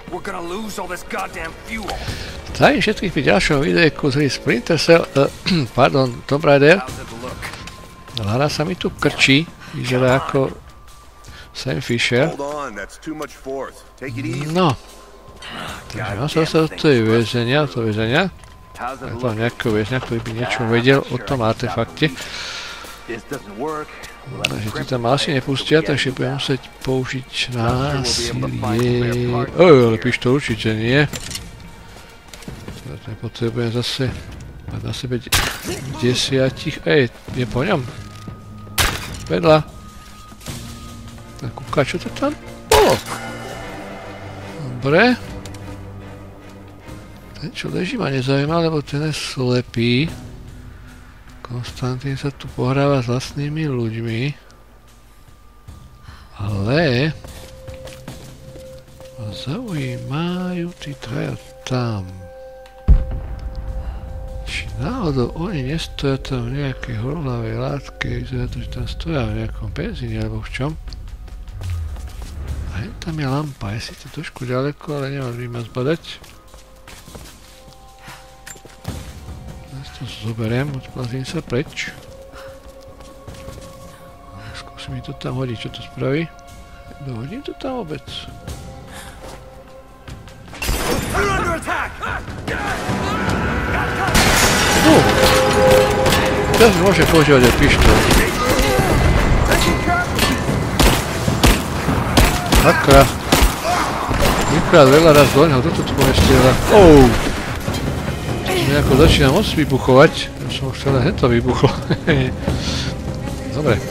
We're gonna lose all this goddamn fuel. Zdravím všetkých pri ďalšom videjku z hry Splinter Cell, pardon, Tomb Raider. Hľada sa mi tu krčí, vyzerá ako Sam Fisher. No, takže mám sa dostať do tej väzenia, je to nejakého väzňa, ktorý by niečo vedel o tom artefakte. Takže ti tam asi nepustia, takže budem musieť použiť násilie. Ale pištol určite nie. Nepotrebujem zase mať na sebe 10. Ej, je po ňom. Vedľa. Tak kúka, čo to tam bolo. Dobre. Ten, čo leží, ma nezaujíma, lebo ten je slepý. Konstantín sa tu pohráva s vlastnými ľuďmi. Ale ma zaujímajú tí traja tam. Či náhodou oni nestoja tam v nejakej horlavej látke, vyzerá to, že tam stoja v nejakom benzíne alebo v čom. A tam je lampa, je síce trošku ďaleko, ale nemôžem ma zbadať. To zoberiem, odplazím sa preč. Skúsim mi to tam hodiť, čo to spraví. Dohodím to tam vôbec. Teraz môže používať aj pištol. Sakra. Vykrát veľa raz do ňoho, toto tu pomestiela. Nejako začína moc vybuchovať. Ja som chcel len to vybuchlo. Dobre.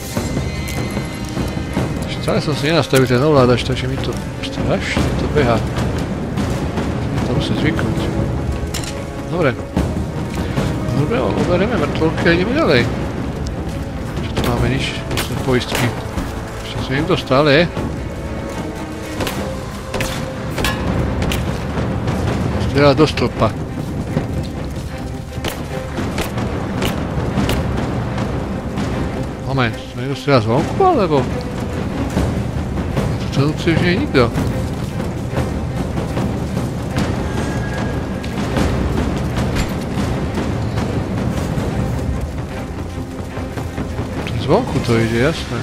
Stále som si nenastavil ten ovládač, takže mi to strašne to behá. Mi to musím zvyknúť. Dobre. Dobre, oberieme mŕtvolky a ideme ďalej. Čo tu máme nič? Musím poistky. Ešte som niekto stále je. Strieľa do stĺpa. Moment, to niekto strieľa zvonku, alebo? To celúci už nie je nikto. Zvonku to ide, jasné.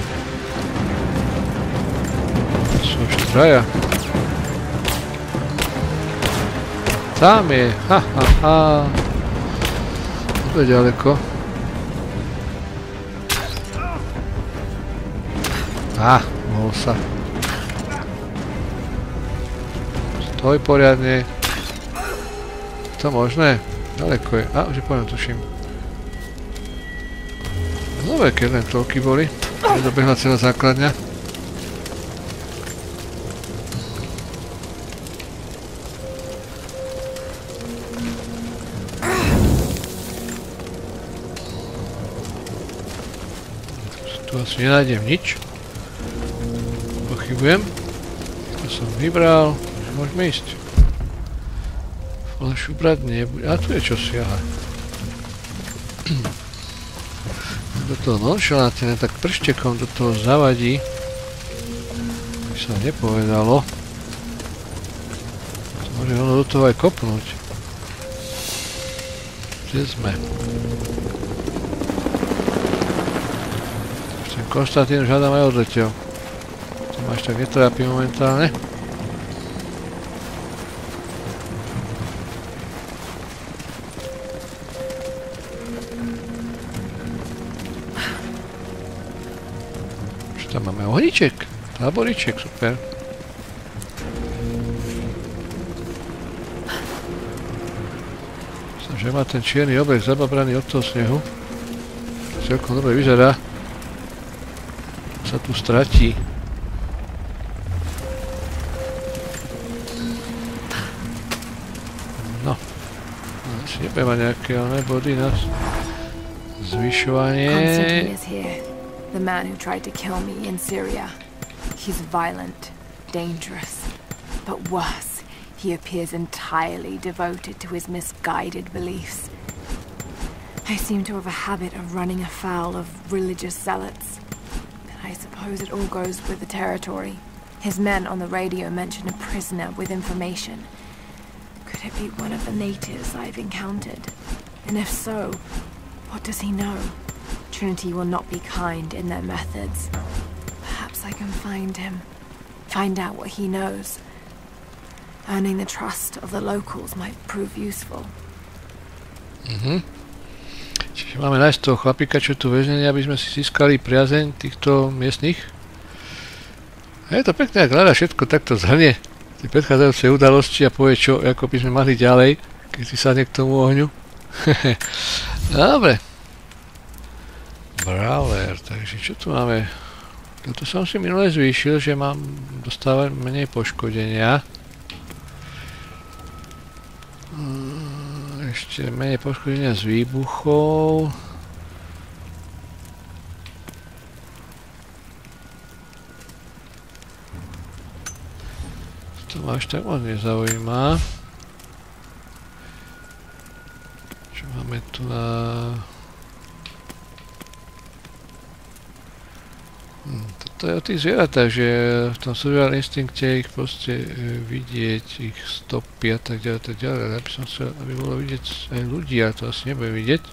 Sú už traja. Tam je, ha. To je ďaleko. Mohol sa. Stoj poriadne. Je to možné? Ďaleko je. Už je poviem, tuším. Dobre, keď len toľky boli. Nedobehla celá základňa. Tu asi nenájdem nič. Pochybujem. To som vybral. Môžeme ísť. Flašu brať nebude. A tu je čosi, aha. Do toho nonšalantne, tak prštekom do toho zavadí. By sa nepovedalo. Môže ono do toho aj kopnúť. Kde sme? Už ten Konstantín už hádam aj odletel. To ma až tak netrápi momentálne. Tam máme ohníček, táboríček, super. Myslím, že má ten čierny oblek zababraný od toho snehu. Celkom dobre vyzerá. Sa tu stratí. No. Asi nebudem mať nejaké body na zvyšovanie. The man who tried to kill me in Syria. He's violent, dangerous, but worse, he appears entirely devoted to his misguided beliefs. I seem to have a habit of running afoul of religious zealots. I suppose it all goes with the territory. His men on the radio mention a prisoner with information. Could it be one of the natives I've encountered? And if so, what does he know? Trinity will not be kind in their methods. Perhaps I can find him. Find out what he knows. Earning the trust of the locals might prove useful. Čiže máme nájsť toho chlapíka, čo tu väznený, aby sme si získali priazeň týchto miestnych. A je to pekné, ak hľada všetko takto zhrnie tie predchádzajúce udalosti a povie, čo ako by sme mali ďalej, keď si sadne k tomu ohňu. Dobre. Brawler, takže čo tu máme? Toto som si minule zvýšil, že mám dostávať menej poškodenia. Ešte menej poškodenia z výbuchov. To ma až tak moc nezaujíma. Čo máme tu na... Toto je o tých zvieratách, že v tom survival instinkte ich proste vidieť, ich stopy a tak ďalej, tak ďalej. Ja by som chcel, aby bolo vidieť aj ľudí, ale to asi nebudem vidieť.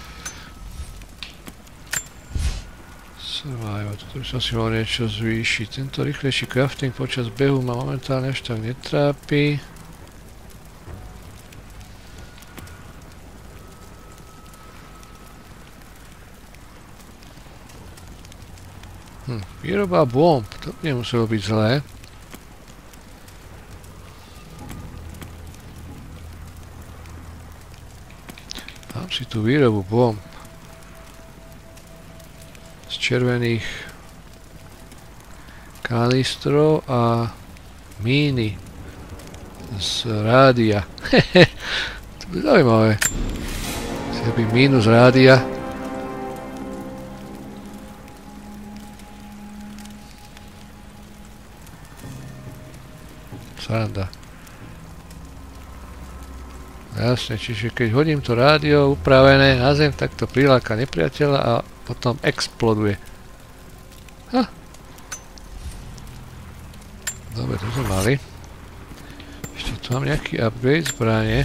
Survival, toto by som si mohol niečo zvýšiť. Tento rýchlejší crafting počas behu ma momentálne až tak netrápi. Výroba bomb, to by nemuselo byť zlé. Mám si tu výrobu bomb z červených kanistrov a míny z rádia. To by zaujímavé. Si robí mínu z rádia. Sranda. Jasne, čiže keď hodím to rádio upravené na zem, tak to priláka nepriateľa a potom exploduje. Dobre, to sme mali. Ešte tu mám nejaký upgrade zbrane.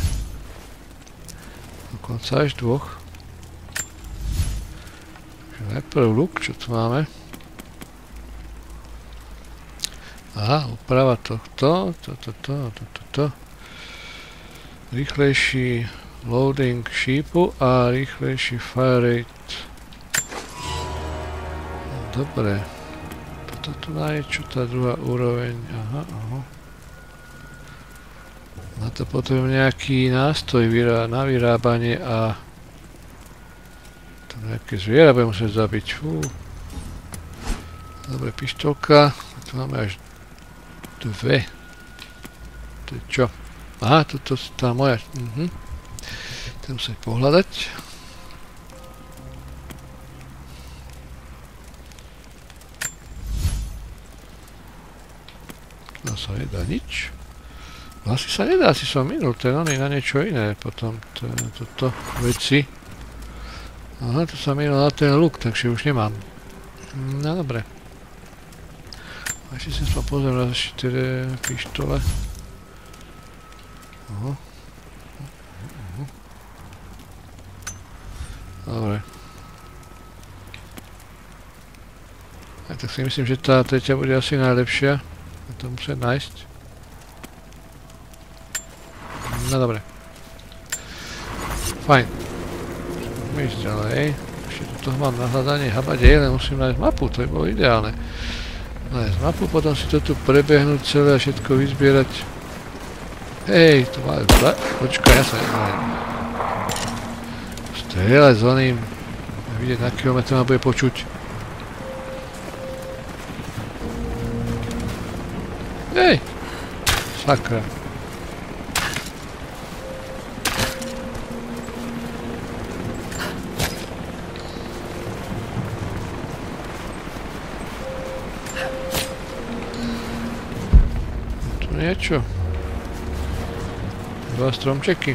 Dokonca až dvoch. Takže najprv luk, čo tu máme. Aha, úprava tohto, toto. Rýchlejší loading šípu a rýchlejší fire rate. Dobre. Toto tu je čo tá druhá úroveň. Aha. Na to potrebujem nejaký nástroj na vyrábanie a to nejaké zviera budem musieť zabiť. Fú. Dobre, pištolka. Tu máme až dve. To je čo? Aha, toto je tá moja. Chcem sa pohľadať. No sa nedá nič. Asi sa nedá, asi som minul, ten on je na niečo iné. Potom toto veci. Aha, tu sa minul na ten luk, takže už nemám. No dobre. A ešte som pozrel na ešte pištole. Dobre. Aj tak si myslím, že tá tretia bude asi najlepšia. Ja to musím nájsť. No dobre. Fajn. Môžeme ísť ďalej. Ešte tu toho mám na hľadanie habadej, len musím nájsť mapu, to by bolo ideálne. Nájsť mapu, potom si to tu prebehnúť celé a všetko vyzbierať. Hej, to má... Počkaj, ja sa neviem. Strieľať s oným. Vidieť, na kilometr ma bude počuť. Hej! Sakra. Tu niečo. Dva stromčeky.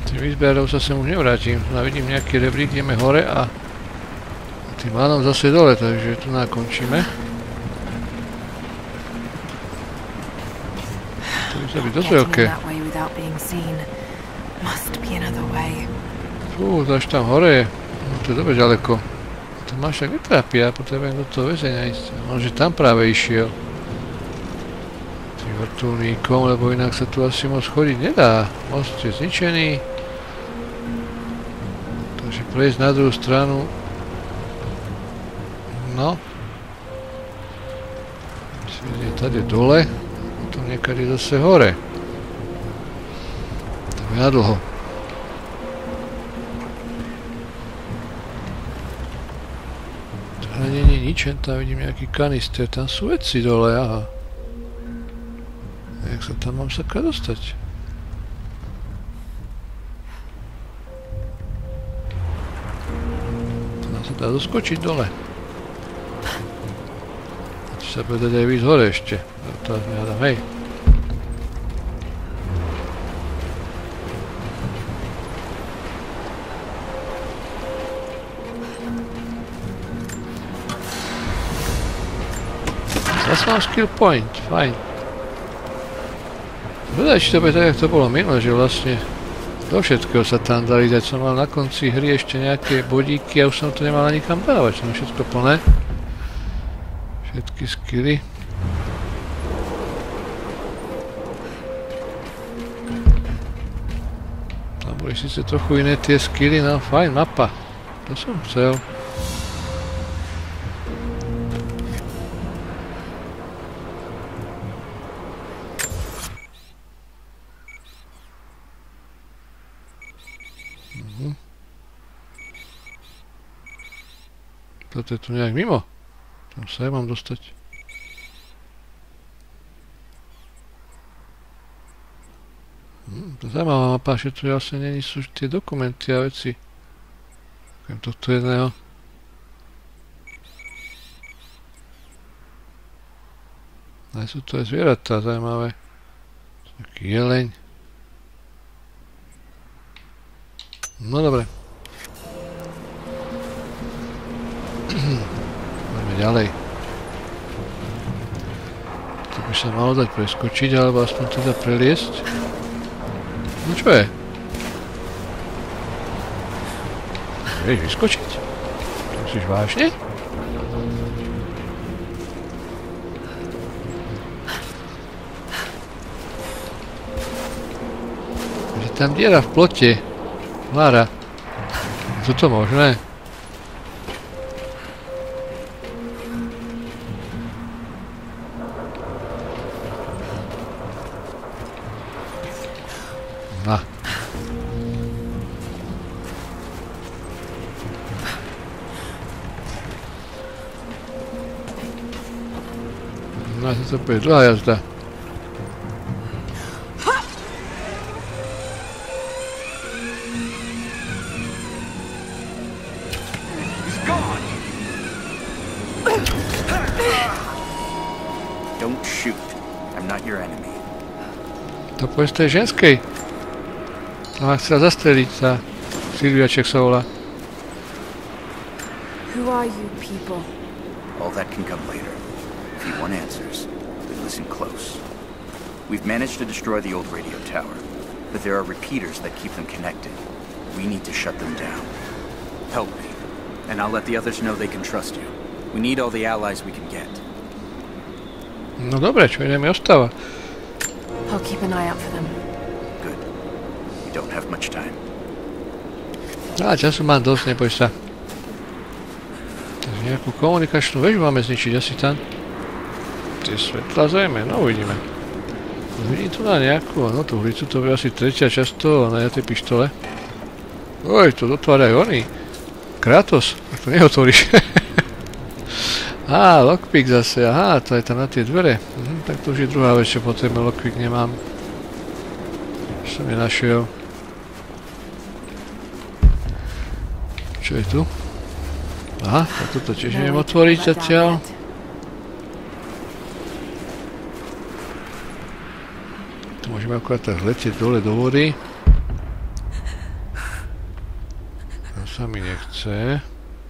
Tým výzberov sa sem už nevrátim. Vidím nejaký rebrík, ideme hore a tým ánom zase dole, takže tu nakončíme. To by sa byť dosť veľké. Fú, to až tam hore je. No, to je dobre ďaleko. To ma však netrápia, potrebujem do toho väzenia ísť. Možno tam práve išiel. Tým vrtuľníkom, lebo inak sa tu asi moc chodiť nedá. Most je zničený. Takže prejsť na druhú stranu. No. Je tady dole. Potom niekedy zase hore. To je nadlho. Ale nie je nič, tam vidím nejaký kanister, tam sú veci dole, aha. Jak sa tam mám sakra dostať? Tam sa dá doskočiť dole. Či sa bude dať aj výjsť hore ešte. To hľadám, hej. Zase mám skill point, fajn. Vedaj, či to bude tak, jak to bolo minulé, že vlastne do všetkého sa tam dali dať. Som mal na konci hry ešte nejaké bodíky a už som to nemal ani kam dávať. Som všetko plné. Všetky skilly. Tam boli síce trochu iné tie skilly, no fajn, mapa. To som chcel. Toto je tu nejak mimo. Tam sa aj mám dostať. To je zaujímavá mapa, že tu vlastne není sú tie dokumenty a veci. Takým toto jedného. Aj sú to aj zvieratá zaujímavé. Taký jeleň. No dobre. Poďme ďalej. To by sa malo dať preskočiť, alebo aspoň teda preliesť. No čo je? Vieš vyskočiť? To musíš vážne? Je tam diera v plote. Lára. Je to možné? No, to bude dlhá jazda. Don't shoot. I'm not your enemy. To povedz tej ženskej. Ona chcela zastreliť sa. Silviaček sa volá. Who are you people? All that can come later. If you want answers, then listen close. We've managed to destroy the old radio tower, but there are repeaters that keep them connected. We need to shut them down. Help me, and I'll let the others know they can trust you. We need all the allies we can get. No dobre, čo iné mi ostáva? I'll keep an eye out for them. Good. We don't have much time. Času mám dosť, neboj sa. Takže nejakú komunikačnú väžu máme zničiť asi tam. Tie svetla zrejme, no uvidíme. Vidím tu na nejakú, no tú hlicu, to bude asi tretia časť toho, na tej pištole. Oj, to dotvárajú oni. Kratos, tak to neotvoríš. Á, lockpick zase, aha, to je tam na tie dvere. Tak to už je druhá vec, čo potrebujem, lockpick nemám. Už som je našiel. Čo je tu? Aha, tak toto tiež neviem otvoriť zatiaľ. Tu môžeme akurát tak letieť dole do vody. To sa mi nechce.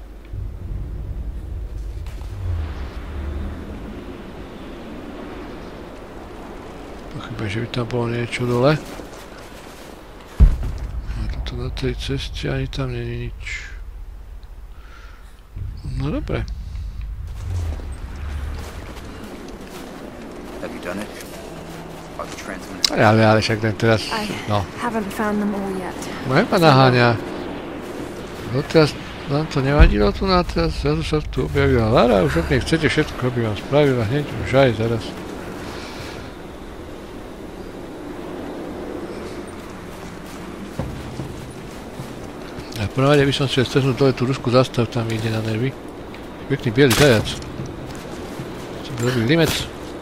Pochybujem, že by tam bolo niečo dole. A toto na tej ceste ani tam nie je nič. No dobre. Have you done it? Are the transmitters? Ale však ten teraz... No. Haven't found them all yet. Moje ma naháňa. No teraz nám to nevadilo tu na teraz, zrazu sa tu objavila Lara, už od nej chcete všetko, aby vám spravila hneď, už aj zaraz. A v prvom rade by som si stresnul dole tú rusku zastav, tam ide na nervy. Pekný bielý zajac. Som robil limec.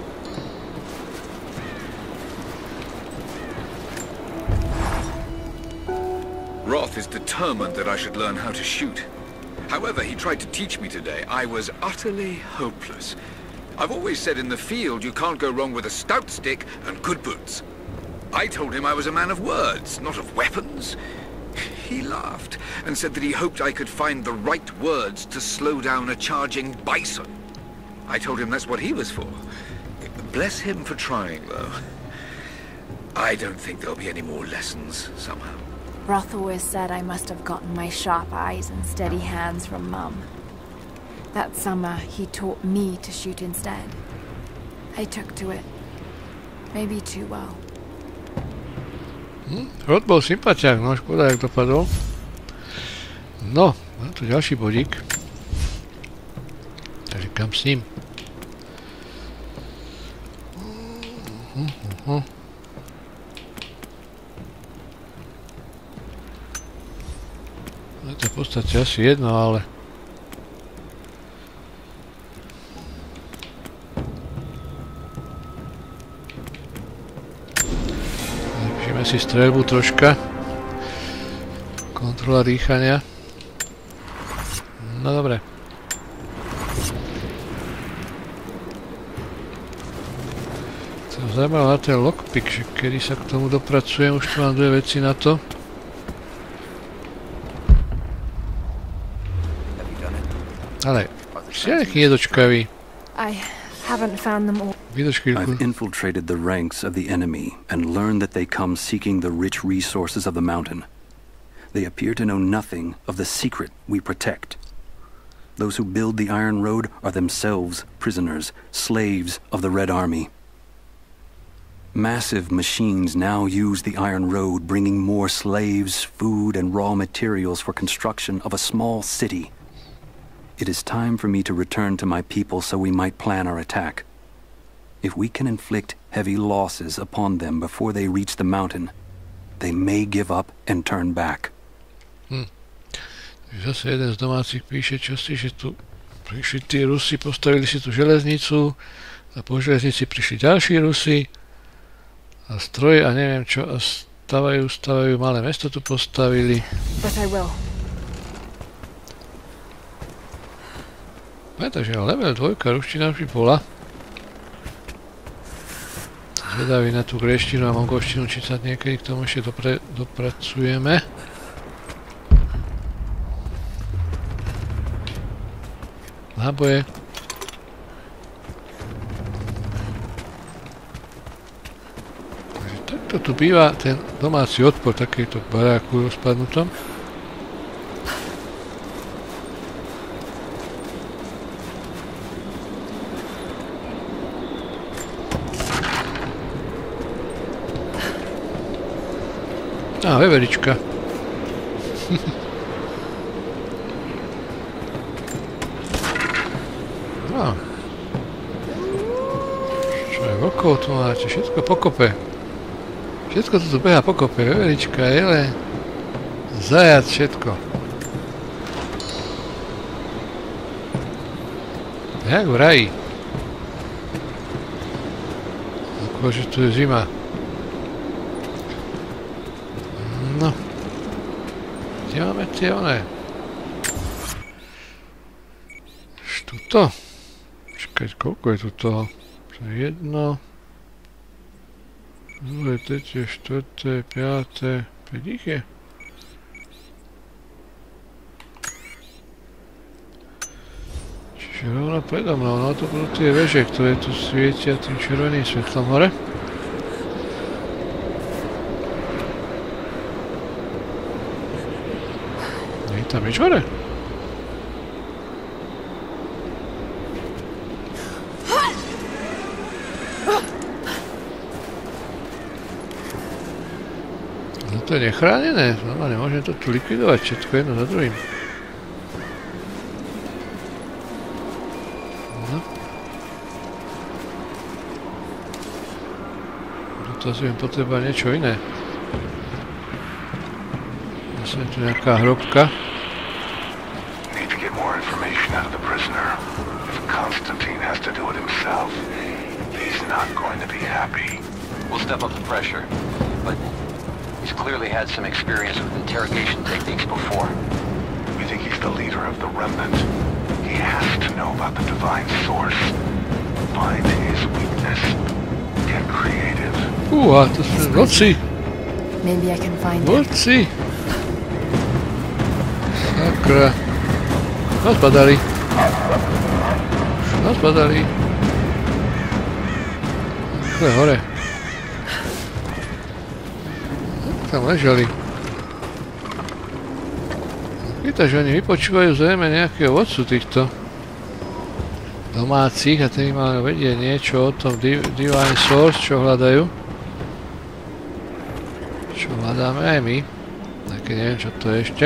Roth is determined that I should learn how to shoot. However, he tried to teach me today. I was utterly hopeless. I've always said in the field you can't go wrong with a stout stick and good boots. I told him I was a man of words, not of weapons. He laughed and said that he hoped I could find the right words to slow down a charging bison. I told him that's what he was for. Bless him for trying, though. I don't think there'll be any more lessons, somehow. Roth always said I must have gotten my sharp eyes and steady hands from Mum. That summer, he taught me to shoot instead. I took to it. Maybe too well. Roth bol sympatiák, no škoda, jak dopadol. No, mám tu ďalší bodík. Takže kam s ním? Je to v podstate asi jedno, ale... Zlepšíme si streľbu troška. Kontrola dýchania. No dobre. Som zaujímal na ten lockpick, že kedy sa k tomu dopracujem, už tu mám dve veci na to. Ale si nejaký nedočkavý. I've infiltrated the ranks of the enemy and learned that they come seeking the rich resources of the mountain. They appear to know nothing of the secret we protect. Those who build the Iron Road are themselves prisoners, slaves of the Red Army. Massive machines now use the Iron Road, bringing more slaves, food, and raw materials for construction of a small city. It is time for me to return to my people so we might plan our attack. If we can inflict heavy losses upon them before they reach the mountain, they may give up and turn back. Zase jeden z domácich píše čosi, že tu prišli tí Rusi, postavili si tú železnicu a po železnici prišli ďalší Rusi a stroje a neviem čo a stavajú malé mesto tu postavili. Takže level 2 ruština už by bola. Zvedavý na tú gréštinu a mongolštinu, či sa niekedy k tomu ešte dopracujeme. Náboje. Takže takto tu býva ten domáci odpor takejto baráku rozpadnutom. Á, veverička. No. Čo je vlkov tu máte? Všetko pokope. Všetko tu beha pokope. Veverička, jele. Zajac, všetko. Jak v raji. Akože tu je zima. No. Kde máme tie oné? Tuto? Čakaj, koľko je tu toho? Jedno. Druhé, tretie, štvrté, piaté. 5 ich je? Čiže rovno predo mnou, no to budú tie veže, ktoré tu svietia tým červeným svetlom hore. Nie je tam nič hore? No to je nechránené, normálne môžem to tu likvidovať všetko jedno za druhým. Zase viem potrebovať niečo iné. Zase je tu nejaká hrobka. Need to get more information out of the prisoner. If Constantine has to do it himself, he's not going to be happy. We'll step up the pressure, but he's clearly had some experience with interrogation techniques before. We think he's the leader of the Remnant. He has to know about the divine source. Find his weakness. Get creative. A to sú noci. Maybe I can find it. Noci. Sakra. Nás padali. Nás padali. Takhle hore. Tam ležali. Víte, že oni vypočúvajú zrejme nejakého vodcu týchto domácich a ten máme vedieť niečo o tom Divine Source, čo hľadajú. Čo hľadáme aj my. Také neviem, čo to je ešte.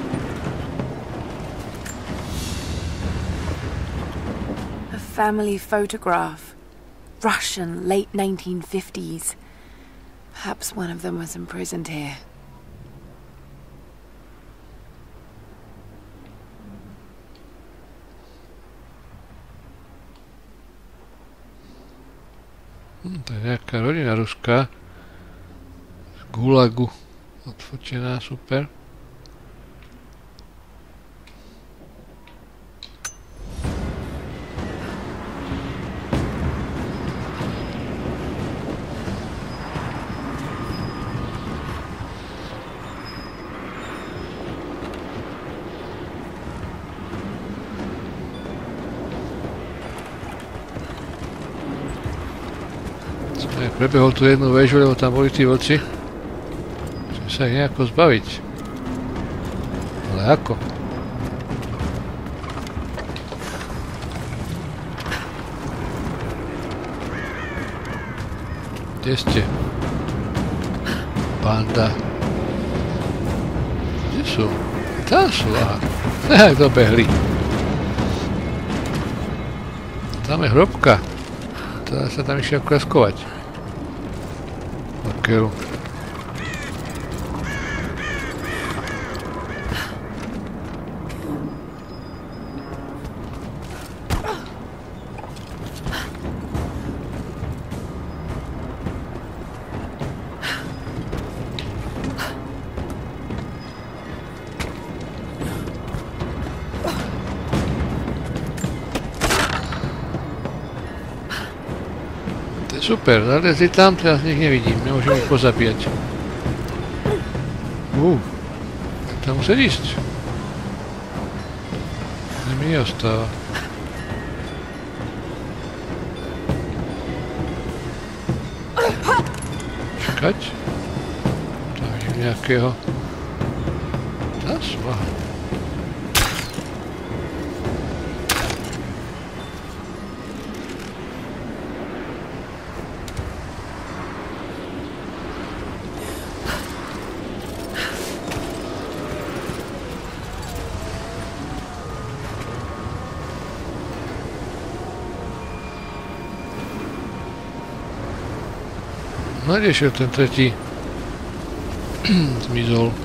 A family photograph. Russian, late 1950s. Perhaps one of them was imprisoned here. To je nejaká rodina ruská. Z Gulagu. Odfotená, super. Prebehol tu jednu väžu, lebo tam boli tí vlci. Musím sa ich nejako zbaviť. Ale ako? Kde ste? Banda. Kde sú? Tam sú, aha. Tak dobehli. Tam je hrobka. Teraz sa tam ešte akurát skovať. Keru. Super, zalezli tam, teraz nich nevidím, nemôžem ich pozabíjať. Tam musí ísť. To mi neostáva. Čakať. Tam vidím nejakého. Tá sú, aha. No kde šiel ten tretí? Zmizol.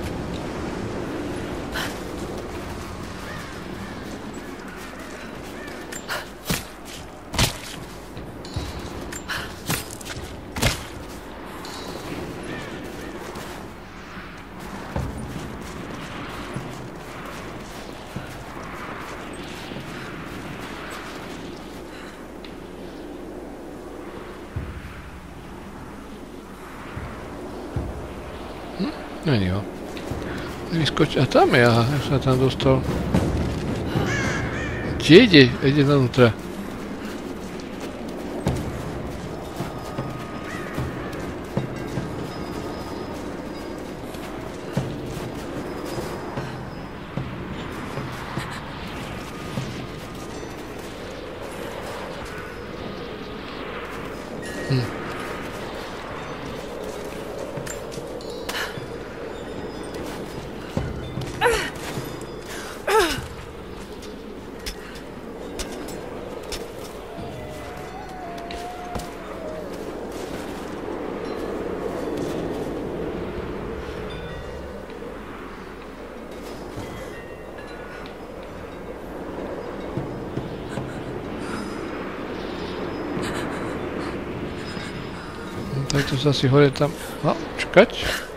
Není ho. Vyskočil. A tam je, aha, jak sa tam dostal. Kde ide? Ide dovnútra. Tak to sa asi hore tam... No, čakať.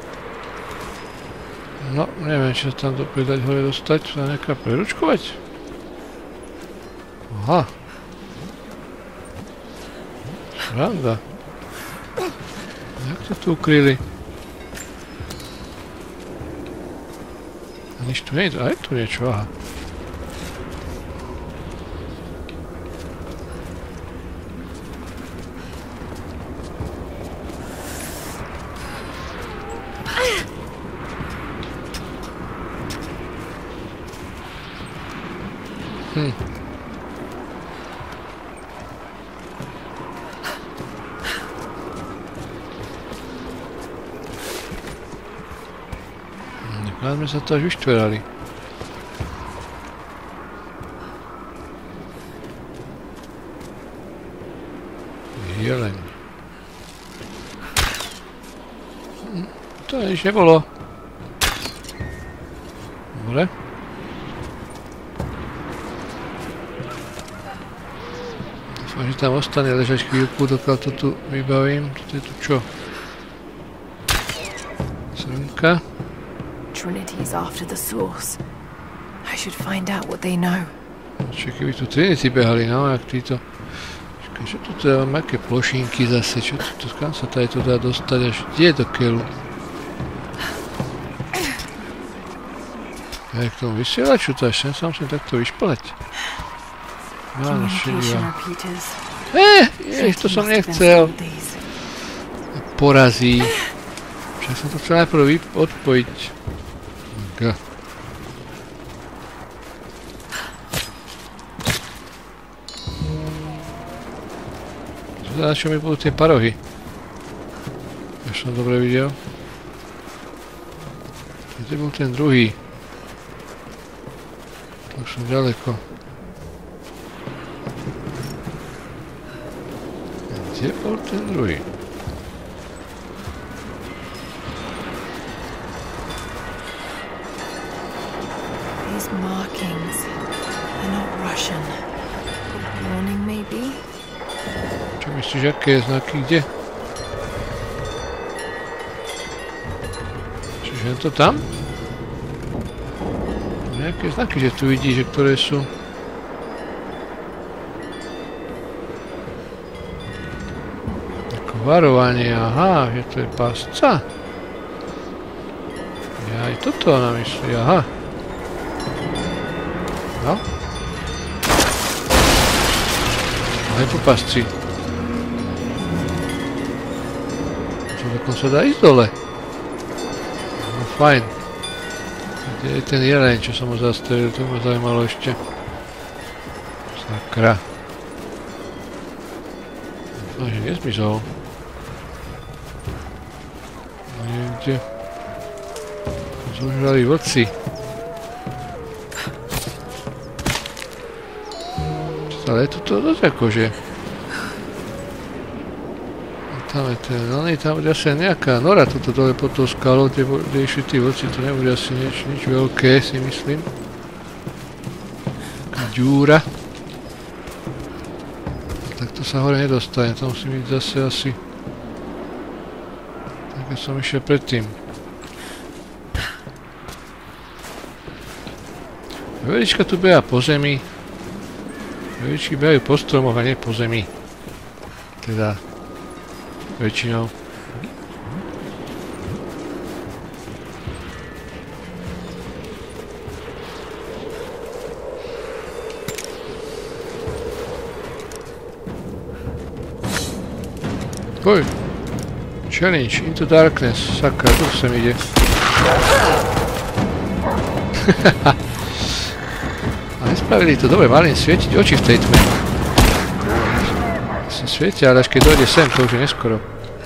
No, neviem, či sa tam to pridať hore dostať. Sa nejaká preručkovať? Aha. Sranda. Jak to tu ukryli? A nič tu nie je, aj tu niečo, aha. Nekladme sa to až vyštverali. Jeleň. To nič nebolo. Dobre. Dúfam, že tam ostane ležať chvíľku, dokiaľ to tu vybavím. Toto je tu čo? Srnka. Trinity is after the source. I should find out what they know. Čiže keby tu Trinity behali, no, jak títo. Čakaj, čo tu teda mám, aké plošinky zase, čo tu, kam sa tady to dá dostať, až kde do keľu? Ja k tomu vysielaču, to až sem sa musím takto vyšplať. Áno, šedivá. To som nechcel. Porazí. Však som to chcel najprv odpojiť. Na čo mi budú tie parohy? Až som dobre videl. Kde bol ten druhý? To už som ďaleko. Kde bol ten druhý? These markings are not Russian. A warning, maybe? Čo myslíš, aké znaky, kde? Čiže je to tam? Nejaké znaky, že tu vidíš, že ktoré sú... Ako varovanie, aha, že to je pasca. Ja aj toto ona myslí, aha. No. Aj po pasci. To dokonca dá ísť dole. No fajn. Kde je ten jeleň, čo som ho zastavil, to ma zaujímalo ešte. Sakra. Dúfam, že nezmizol. Niekde. Zožrali vlci. Ale je to dosť akože. Tam je ten, no nie, tam bude asi nejaká nora toto dole pod tou skalou, kde išli tí vlci, to nebude asi nič veľké, si myslím. Taká ďúra. Tak to sa hore nedostane, to musí byť zase asi... Tak ja som išiel predtým. Velička tu beha po zemi. Veličky behajú po stromoch a nie po zemi. Teda... väčšinou. Oj. Challenge into darkness. Sakra, tu sem ide. A nespravili to dobre, mali im svietiť oči v tej tme. Sa svietia, ale až keď dojde sem, to už je neskoro.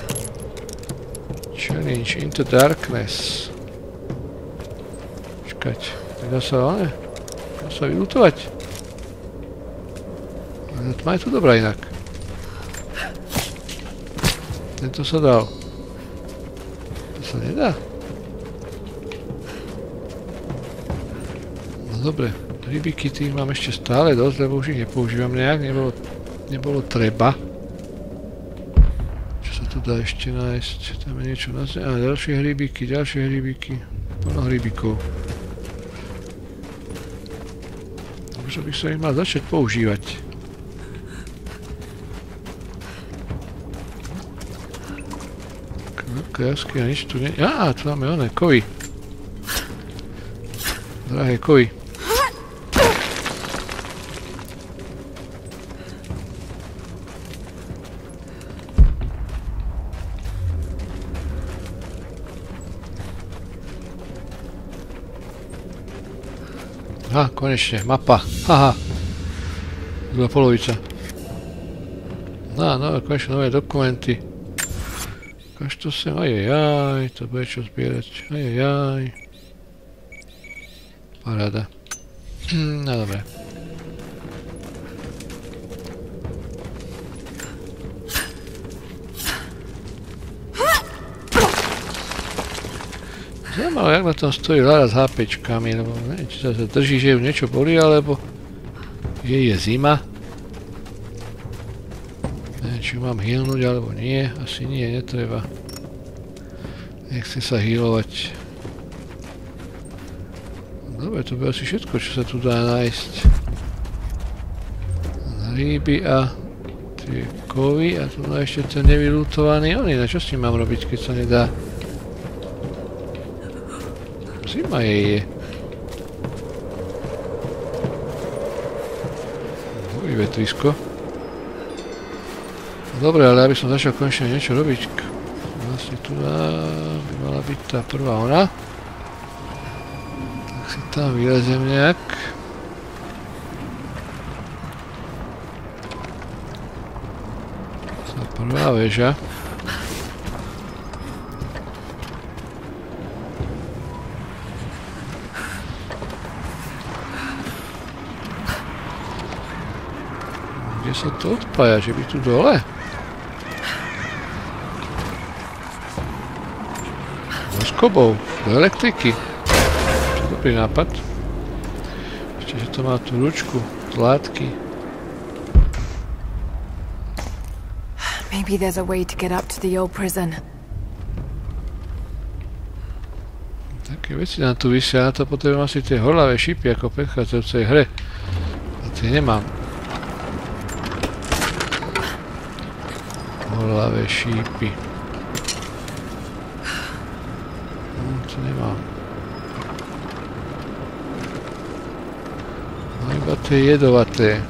Challenge into darkness. Čakať, nedá sa, ale? Dá sa vylutovať? Ale tma je tu dobrá inak. Tento sa dal. To sa nedá? No dobre, rybiky tých mám ešte stále dosť, lebo už ich nepoužívam nejak, nebolo treba. Čo sa tu dá ešte nájsť? Tam je niečo na zem. A ďalšie hrybiky. Plno hrybikov. Možno bych sa ich mal začať používať. Jasky, a nič tu nie... Á, tu máme oné, kovy. Drahé kovy. Á, konečne, mapa. Haha. Druhá polovica. No, konečne nové dokumenty. Až to sem, ajajaj, to bude čo zbierať, ajajaj. Paráda. No dobre. Zaujímavé, jak na tom stojí Lara s HPčkami, lebo neviem, či sa drží, že ju niečo bolí, alebo je zima. Či mám healnúť alebo nie, asi nie, netreba. Nechce sa healovať. Dobre, to bude asi všetko, čo sa tu dá nájsť. Ryby a tie kovy a tu má ešte ten nevylútovaný oný. Čo s ním mám robiť, keď sa nedá? Zima je. Dobrý vetrisko. Dobre, ale aby som začal konečne niečo robiť. Vlastne tu by mala byť tá prvá ona. Tak si tam vylezem nejak. Tá prvá väža. Kde sa to odpája? Že by tu dole? Kobou, do elektriky. Čo dobrý nápad. Ešte, že to má tú ručku, tlátky. Maybe there's a way to get up to the old prison. Také veci nám tu vysia, na to potrebujem asi tie horlavé šípy ako v predchádzajúcej hre. A tie nemám. Horlavé šípy. Nemám. No iba tie jedovaté.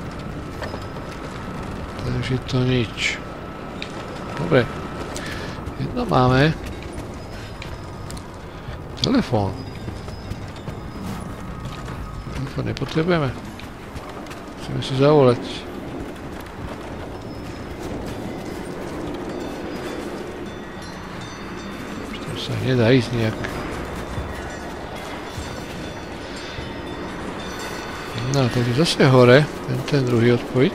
Takže to nič. Dobre. Jedno máme. Telefón. Telefón nepotrebujeme. Chceme si zavolať. Tam sa nedá ísť nejak. No, takže zase hore, ten druhý odpojiť.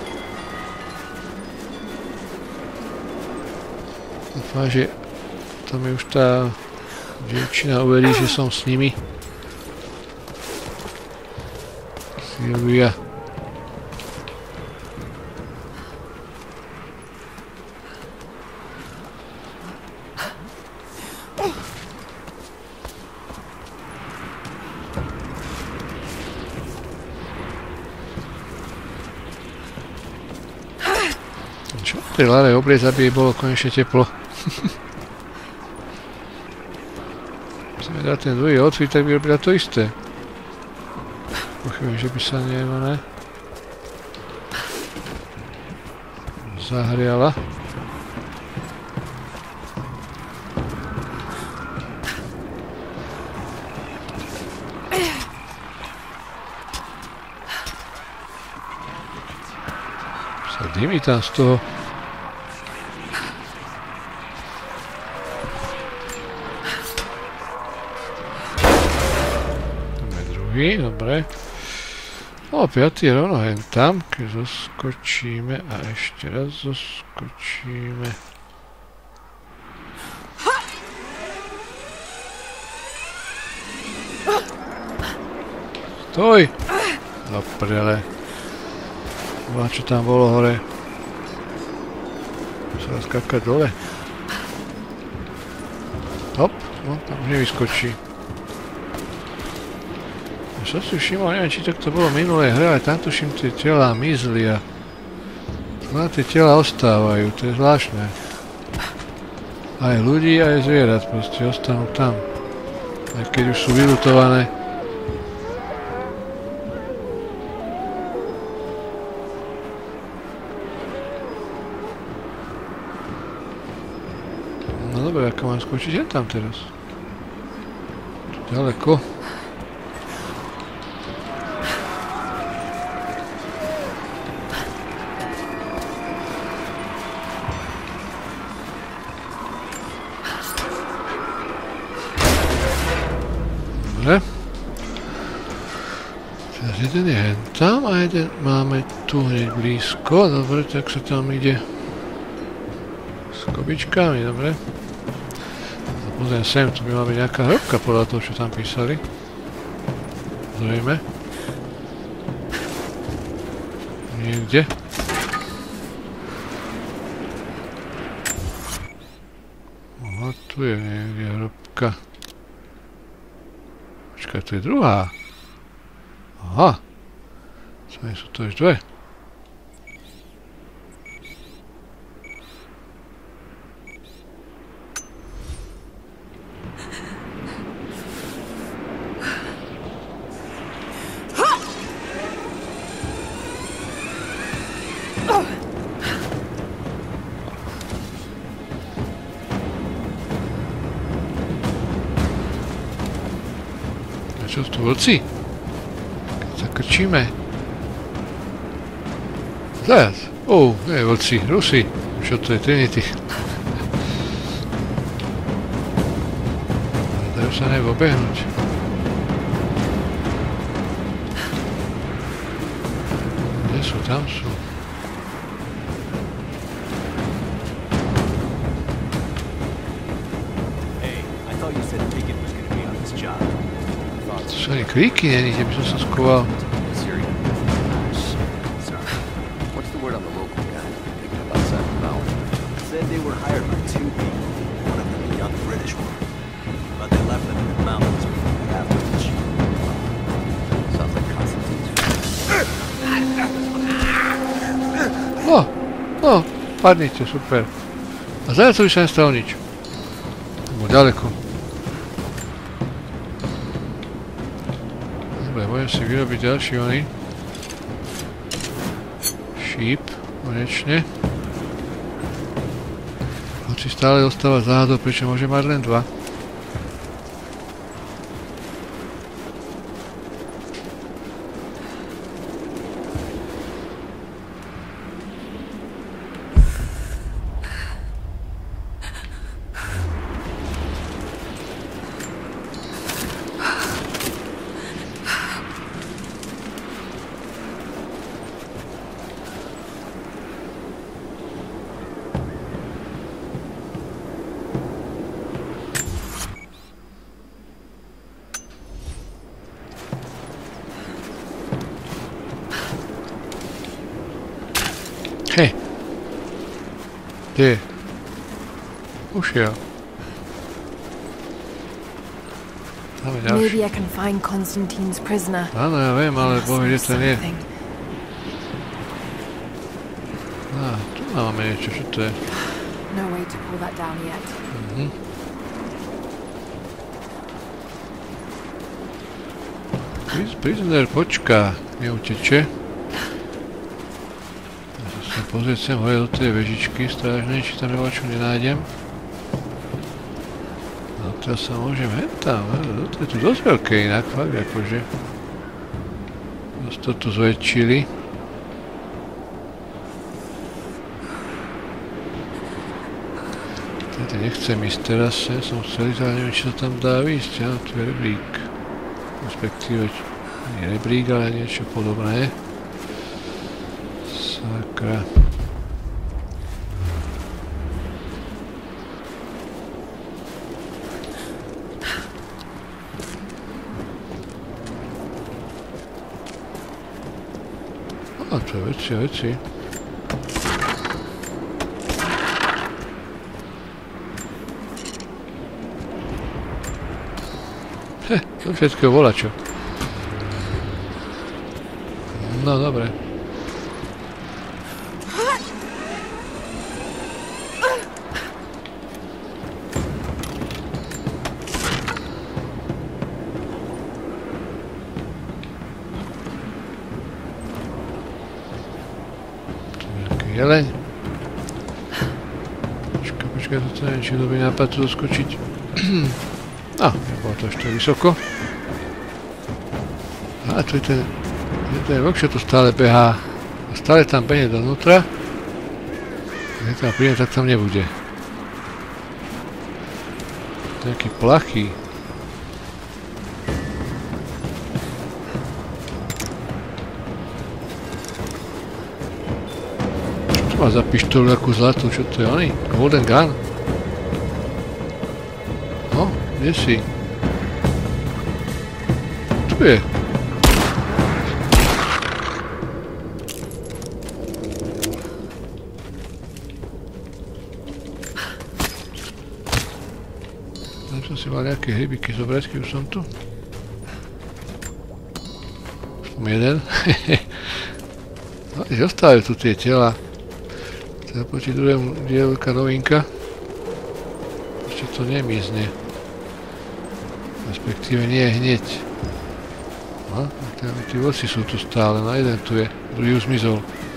Dúfam, že to mi už tá dievčina uverí, že som s nimi. Silvia. Tej Lare obliec, aby jej bolo konečne teplo. Musíme dať ten druhý outfit, tak by robila to isté. Pochybujem, že by sa ne zahriala. Sa dymí tam z toho. Máme druhý, dobre. O, piatý je rovno hen tam, keď zoskočíme a ešte raz zoskočíme. Stoj! Do prdele. Boha, čo tam bolo hore. Musím skákať dole. Hop, no tam už nevyskočí. Čo si všimol, neviem, či tak to bolo minulé hre, ale tam tuším tie tela mizli a tie tela ostávajú, to je zvláštne. Aj ľudí, aj zvierat proste ostanú tam. Aj keď už sú vylutované. No dobre, ako mám skočiť tam teraz? Ďaleko. Dobre. Teraz jeden je hen tam a jeden máme tu hneď blízko. Dobre, tak sa tam ide s kobičkami, dobre. Pozriem sem, tu by mala byť nejaká hrobka podľa toho, čo tam písali. Zrejme. Niekde. Aha, tu je niekde hrobka. Počkaj, tu je druhá. Aha. Sú to už dve. Čo sú tu vlci? Keď sa krčíme. Zajac. Nie vlci, Rusi. Čo to je, Trinity. Dajú sa neobehnúť. Kde sú? Tam sú. To sú ani kríky, není, kde by som sa skoval. No, padnite, super. A zajacovi sa nestalo nič. Bol ďaleko. Dobre, môžem si vyrobiť ďalší oný. Šíp, konečne. Hoci stále dostáva záhadov, prečo môže mať len dva. Hej. Kde? Ušiel. Tam je ďalší. Maybe I can find Constantine's prisoner. Áno, ja viem, ale boh, kde ten je. Tu máme niečo, čo to je? No way to pull that down yet. Prisoner počká, neuteče. Pozrieť sem hore do tej vežičky strážnej, či tam čo nenájdem. No to teraz sa môžem hentam, to je tu dosť veľké inak, fakt akože. Dosť to tu zväčšili. Teda nechcem ísť teraz, ja som chcel ísť, ale neviem, či sa tam dá ísť, ja, tu je rebrík. Respektíve, nie rebrík, ale niečo podobné. Sakra. A to je veci. To všetko volačo. No, dobre. Jeleň. Počkaj, to neviem, či dobrý nápad tu doskočiť. No, nebolo to ešte vysoko. A tu je ten vlk, čo tu stále behá. Stále tam behne dovnútra. Keď tam prídem, tak tam nebude. To je nejaký plachý. Má za pištolu takú zlatú, čo to je oný? Golden Gun? No, kde si? Tu je. Tam som si mal nejaké hrybiky zobrať, keď už som tu. Som jeden. No, zostávajú tu tie tela. Teda proti druhému dielu veľká novinka. Ešte to nemizne. Respektíve nie hneď. No, tí vlci sú tu stále, no jeden tu je, druhý už zmizol.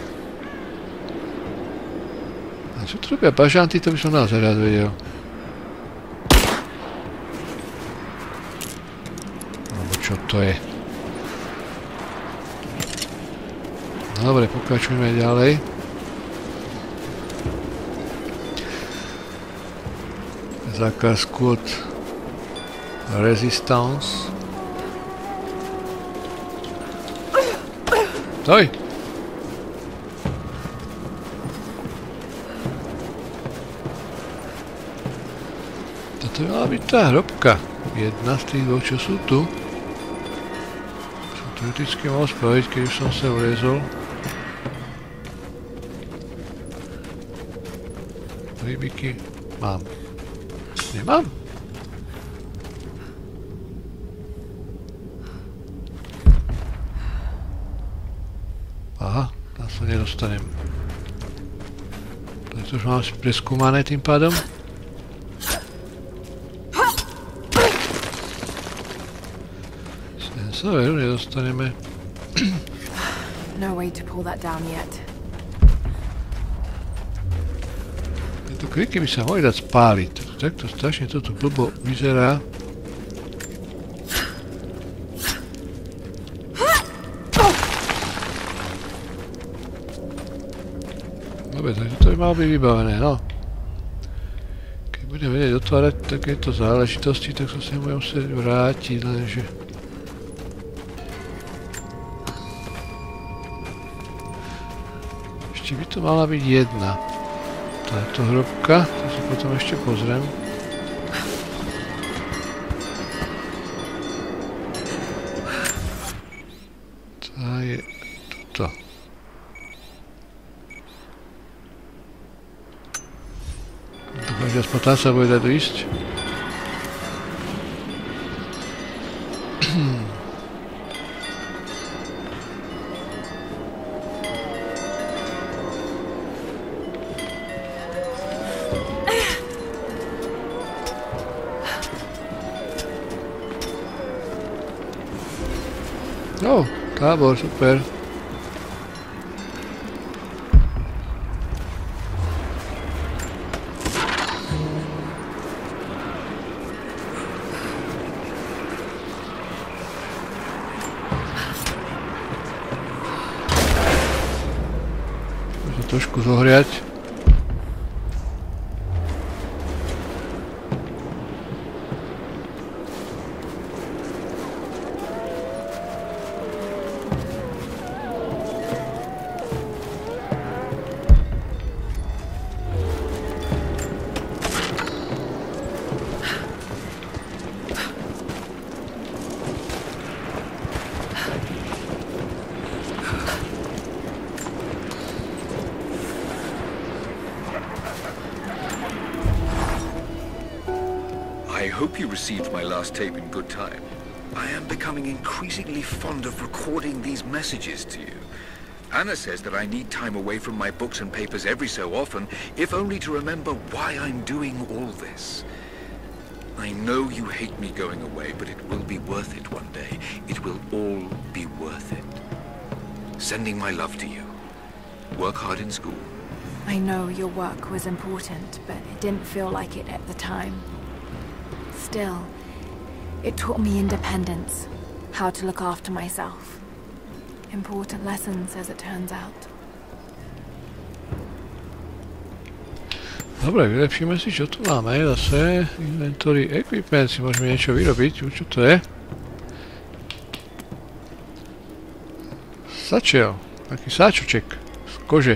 A čo tu robia bažanty, to by som naozaj rád vedel. Alebo čo to je. No dobre, pokračujeme ďalej. Zákazku od Resistance. Stoj! Toto by mala byť tá hrobka. Jedna z tých dvoch, čo sú tu. Som teoreticky mohol spraviť, keď už som sa vliezol. Rybiky mám. Nemám? Aha, tam sa nedostanem. To už mám preskúmané tým pádom. Sem sa veru nedostaneme. No way to pull that down yet. Tieto kriky by sa mohli dať spáliť. Takto strašne to tu blbo vyzerá. Dobre, takže to by malo byť vybavené, no. Keď budem vedieť otvárať takéto záležitosti, tak sa sem budem musieť vrátiť, lenže... Ešte by to mala byť jedna. Táto hrobka, to si potom ešte pozriem. Tá je tuto. Dúfam, že aspoň tam sa bude dať ísť. Oh, tábor, super. trošku zohriať. I hope you received my last tape in good time. I am becoming increasingly fond of recording these messages to you. Anna says that I need time away from my books and papers every so often, if only to remember why I'm doing all this. I know you hate me going away, but it will be worth it one day. It will all be worth it. Sending my love to you. Work hard in school. I know your work was important, but it didn't feel like it at the time. Still, it taught me independence, how to look after myself. Important lessons, as it turns out. Dobre, vylepšíme si, čo tu máme. Zase inventory equipment, si môžeme niečo vyrobiť. Čo to je? Sačel. Taký sáčoček z kože.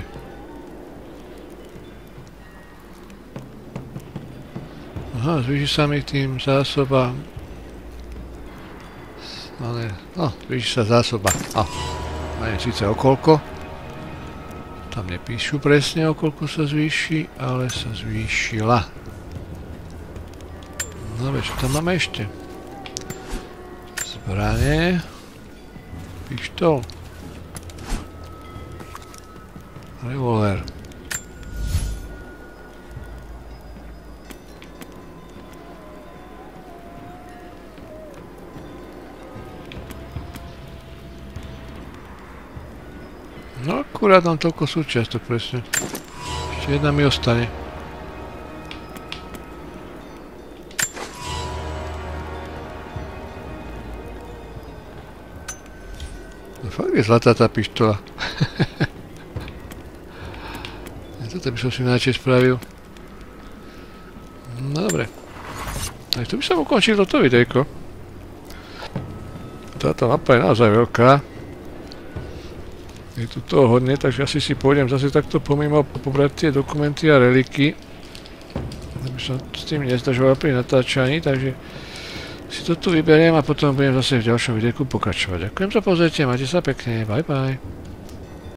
Aha, zvýši sa mi tým zásoba. No, zvýši sa zásoba. Neviem síce o koľko. Tam nepíšu presne, o koľko sa zvýši, ale sa zvýšila. Dobre, čo tam máme ešte? Zbranie. Pištol. Revolver. No akurát mám toľko súčiastok presne. Ešte jedna mi ostane. No fakt je zlatá tá pištola. Toto by som si najčej spravil. No dobre. Tak to by som ukončil toto videjko. Táto mapa je naozaj veľká. Je tu toho hodne, takže asi si pôjdem zase takto pomimo pobrať tie dokumenty a reliky. Aby som s tým nezdržoval pri natáčaní, takže si to tu vyberiem a potom budem zase v ďalšom videjku pokračovať. Ďakujem za pozornosť, majte sa pekne, bye bye.